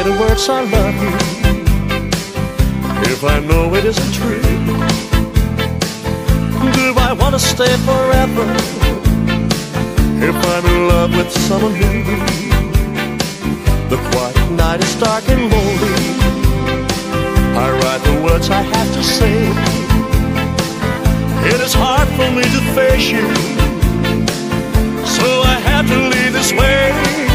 say the words I love you if I know it isn't true? Do I want to stay forever if I'm in love with someone new? The quiet night is dark and lonely. I write the words I have to say. It is hard for me to face you, so I have to leave this way.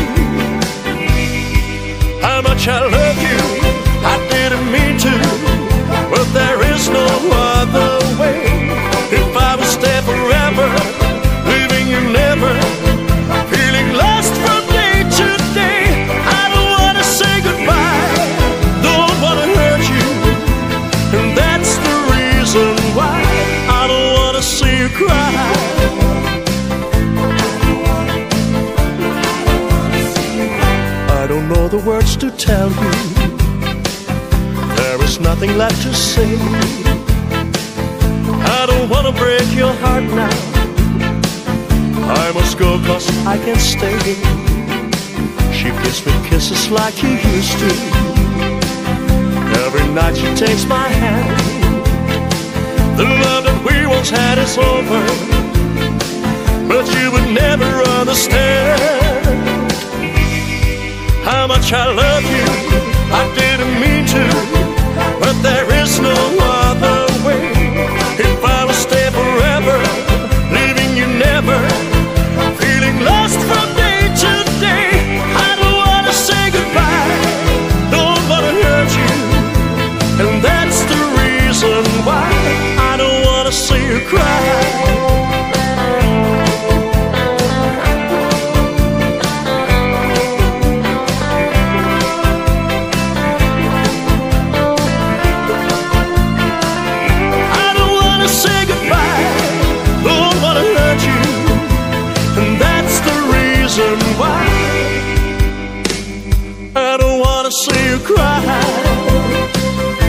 How much I love you, I didn't mean to, but there is no other way. If I would stay forever, leaving you never, feeling lost from day to day. I don't want to say goodbye, don't want to hurt you, and that's the reason why I don't want to see you cry. I don't know the words to tell you, there is nothing left to say. I don't want to break your heart now, I must go cause I can't stay. She gives me kisses like you used to. Every night she takes my hand. The love that we once had is over, but you would never understand how much I love you. I didn't mean to, but there is no other way. If I would stay forever, leaving you never, feeling lost from day to day. I don't want to say goodbye, don't want to hurt you, and that's the reason why I don't want to see you cry. Why I don't want to see you cry.